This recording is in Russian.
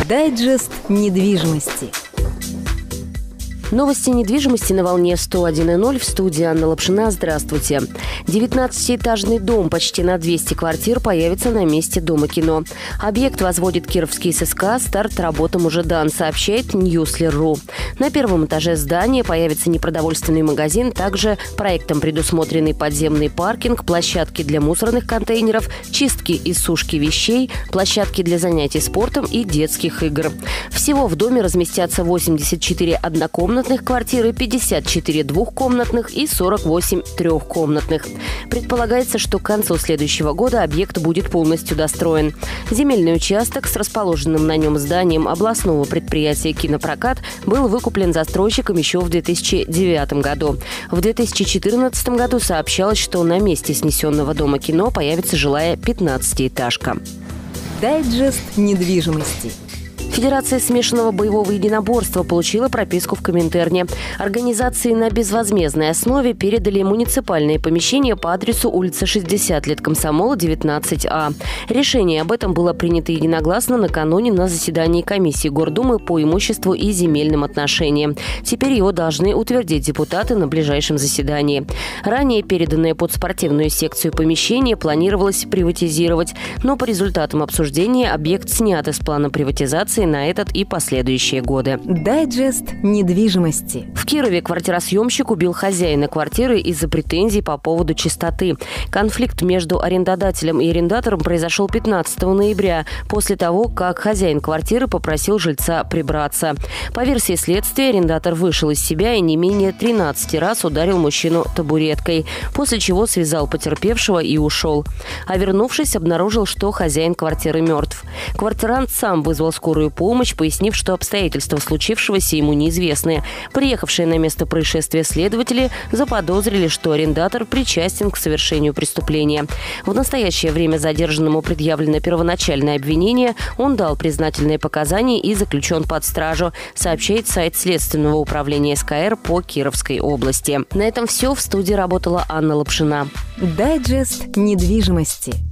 Дайджест недвижимости. Новости недвижимости на волне 101.0. В студии Анна Лапшина. Здравствуйте. 19-этажный дом почти на 200 квартир появится на месте Дома кино. Объект возводит Кировский ССК. Старт работам уже дан, сообщает Newsler.ru. На первом этаже здания появится непродовольственный магазин, также проектом предусмотренный подземный паркинг, площадки для мусорных контейнеров, чистки и сушки вещей, площадки для занятий спортом и детских игр. Всего в доме разместятся 84 однокомнатных квартиры, 54 двухкомнатных и 48 трехкомнатных. Предполагается, что к концу следующего года объект будет полностью достроен. Земельный участок с расположенным на нем зданием областного предприятия «Кинопрокат» был выкуплен застройщиком еще в 2009 году. В 2014 году сообщалось, что на месте снесенного Дома кино появится жилая 15-этажка. Дайджест недвижимости. Федерация смешанного боевого единоборства получила прописку в Коминтерне. Организации на безвозмездной основе передали муниципальные помещения по адресу улица 60 лет Комсомола, 19А. Решение об этом было принято единогласно накануне на заседании комиссии Гордумы по имуществу и земельным отношениям. Теперь его должны утвердить депутаты на ближайшем заседании. Ранее переданное под спортивную секцию помещение планировалось приватизировать, но по результатам обсуждения объект снят из плана приватизации на этот и последующие годы. Дайджест недвижимости. В Кирове квартиросъемщик убил хозяина квартиры из-за претензий по поводу чистоты. Конфликт между арендодателем и арендатором произошел 15 ноября, после того, как хозяин квартиры попросил жильца прибраться. По версии следствия, арендатор вышел из себя и не менее 13 раз ударил мужчину табуреткой, после чего связал потерпевшего и ушел. А вернувшись, обнаружил, что хозяин квартиры мертв. Квартирант сам вызвал скорую помощь, пояснив, что обстоятельства случившегося ему неизвестны. Приехавшие на место происшествия следователи заподозрили, что арендатор причастен к совершению преступления. В настоящее время задержанному предъявлено первоначальное обвинение. Он дал признательные показания и заключен под стражу, сообщает сайт Следственного управления СКР по Кировской области. На этом все. В студии работала Анна Лапшина. Дайджест недвижимости.